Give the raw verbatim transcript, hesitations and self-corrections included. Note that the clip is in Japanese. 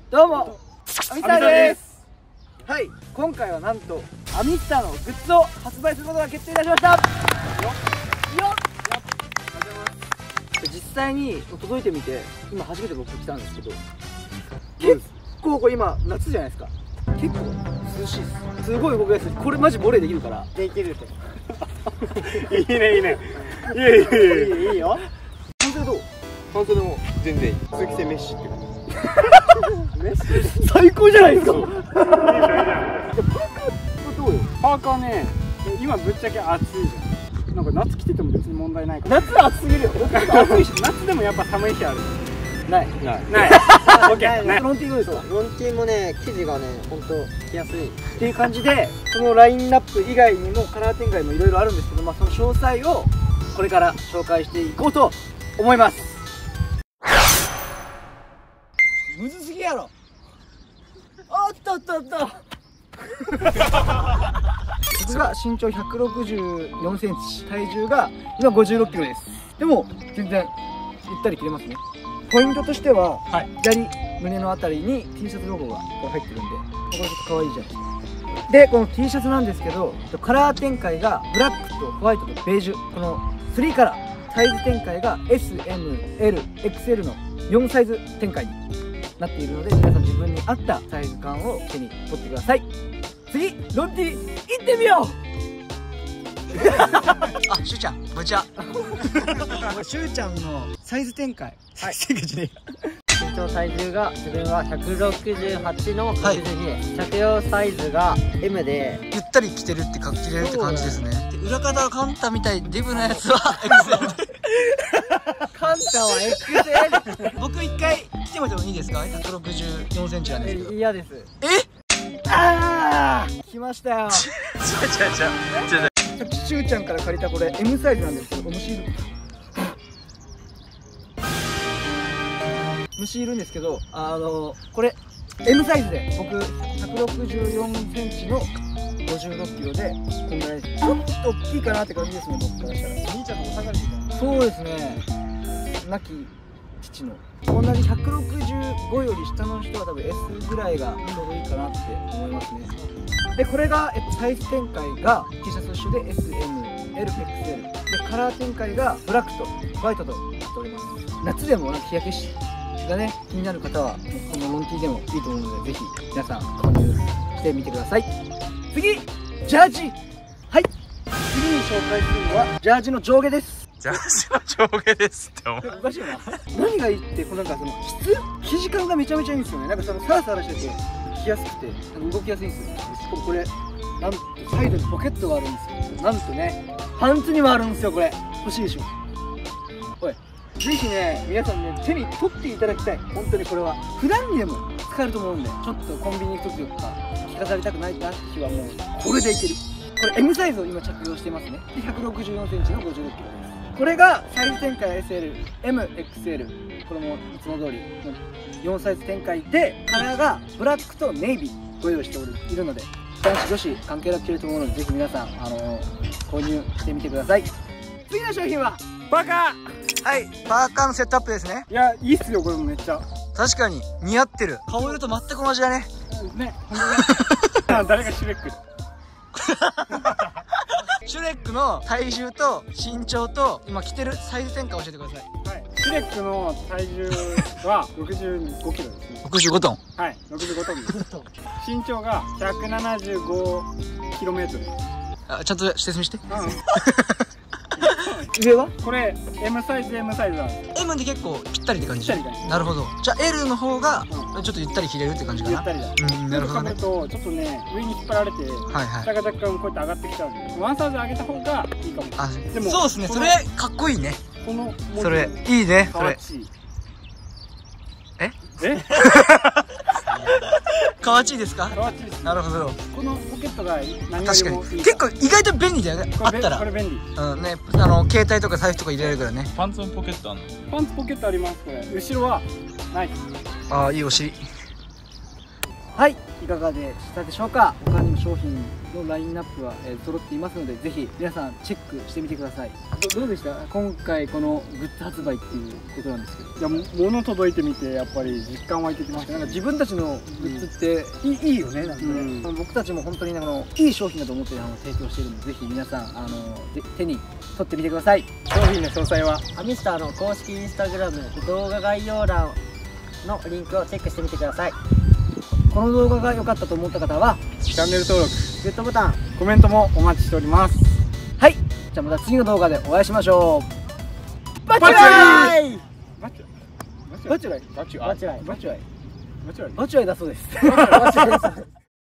どうもアミスターです。はい、今回はなんとアミスターのグッズを発売することが決定いたしました。よっよっ、実際に届いてみて今初めて僕来たんですけど、結構これ今夏じゃないですか。結構涼しいです。すごい動きやすい。これマジボレーできるから。できるっていいねいいね、いいよいいよいいよいいよ。半袖どう？半袖も全然いい。通気性メッシって感じ。メッシ最高じゃないですか。いいじゃんいいじゃん。パーカーどうよ？パーカーね、今ぶっちゃけ暑いじゃん。なんか夏着てても別に問題ないから。夏は暑すぎるよ。暑いし、夏でもやっぱ寒い日ある。ないないない。オッケー。ロンティーどうですか？ ロンティーもね、生地がね、本当着やすいっていう感じで、このラインナップ以外にもカラー展開もいろいろあるんですけど、まあその詳細をこれから紹介していこうと思います。むずすぎやろ。おっとっとっと僕が身長ひゃくろくじゅうよんセンチ、体重が今ごじゅうろっキロです。でも全然ゆったり着れますね。ポイントとしては、はい、左胸のあたりに T シャツロゴが入ってるんで、これちょっと可愛いじゃないですか。でこの T シャツなんですけど、カラー展開がブラックとホワイトとベージュ、このスリーカラー。サイズ展開が エスエムエルエックスエル のよんサイズ展開になっているので、皆さん自分に合ったサイズ感を手に取ってください。次ロンティ行ってみよう。 あ、しゅうちゃん、ぶちゃしゅうちゃんのサイズ展開、はい、 身長体重が自分はひゃくろくじゅうはちのろくじゅうにです、はい、着用サイズが エム でゆったり着てるってか着れるって感じですね。で裏方はカンタみたいデブなやつは エックスエル カンタは エックスエル 僕一回来てもらってもいいですか？ひゃくろくじゅうよんセンチなんですけど。 嫌です。 えあー来ましたよ。ちょちょちょちょさっきしゅうちゃんから借りたこれ エム サイズなんですけど、虫いる虫いるんですけど、あのこれ エム サイズで僕ひゃくろくじゅうよんセンチのごじゅうろっキロでこんぐらいです。ちょっと大きいかなって感じですね、僕からしたら。兄ちゃんのお下がりみたいな。そうですね、亡き父の同じひゃくろくじゅうごより下の人は多分 エス ぐらいがちょうどいいかなって思いますね。でこれが、えっと、サイズ展開が T シャツ一緒で エスエムエルエックスエル で、カラー展開がブラックとホワイトとなっております。夏でもなんか日焼けしがね気になる方はこのロンティーでもいいと思うので、ぜひ皆さん購入してみてください。次ジャージ、はい、次に紹介するのはジャージの上下です。 ジャージの上下ですって思う。 おかしいな。何がいいって、こうなんかその質生地感がめちゃめちゃいいんですよね。なんかそのサラサラしてて着やすくてなんか動きやすいんですよ。しかもこれなんとサイドにポケットがあるんですよ。なんとねパンツにもあるんですよ。これ欲しいでしょ。おいぜひね皆さんね手に取っていただきたい。本当にこれは普段にでも使えると思うんで、ちょっとコンビニ行く時とか着飾りたくないなって日はもうこれでいける。これ エム サイズを今着用してますね。でひゃくろくじゅうよんセンチのごじゅうろっキロです。これがサイズ展開 エスエル、エム、エックスエル、これもいつも通りのよんサイズ展開で、カラーがブラックとネイビーご用意しておるいるので、男子女子関係なく着れると思うので、ぜひ皆さん、あのー、購入してみてください。次の商品はパーカー。はい、パーカーのセットアップですね。いやいいっすよ、これもめっちゃ確かに似合ってる。顔色と全く同じだね。ね、本当に誰がシュレックシュレックの体重と身長と今着てるサイズ展開教えてください。はい、シュレックの体重はろくじゅうごキロですね。ろくじゅうごトン。はい、ろくじゅうごトンです。身長がひゃくななじゅうごキロメートル。あ、ちゃんと説明して。うん上はこれ エム サイズ エム サイズなんです。 エム で結構ぴったりって感じ。なるほど。じゃあ エル の方がちょっとゆったり着れるって感じかな。ゆったりだ。うん、なるほどね。ちょっとね上に引っ張られて下が若干こうやって上がってきちゃうんで、ワンサイズ上げた方がいいかも。あ、でもそうですね。それかっこいいね。このそれいいね。それええかわちいですか？かわちいです。なるほど。このポケットが何よりもいい。結構意外と便利だよね。あったら。これ便利。うんね、あの携帯とか財布とか入れられるからね。 パンツのポケットあるの？ パンツポケットあります。これ後ろはない。ああ、いいお尻。 はい、いかがでしたでしょうか。他にも商品のラインナップは、えー、揃っていますので、ぜひ皆さんチェックしてみてください。ど, どうでした今回このグッズ発売っていうことなんですけど。 いや、物届いてみてやっぱり実感湧いてきました。 なんか自分たちのグッズっていい,、いいよね。なんかね、うん、僕たちも本当にあのいい商品だと思ってあの提供しているので、ぜひ皆さんあの手に取ってみてください。 商品の詳細はアミスターの公式インスタグラム動画概要欄のリンクをチェックしてみてください。 この動画が良かったと思った方はチャンネル登録、 グッドボタン、 コメントもお待ちしております。 はい、じゃあまた次の動画でお会いしましょう。バチュバライイバチュバチュライバチュバチュライバチュライバチュライバチュライだそうです。 バチュライです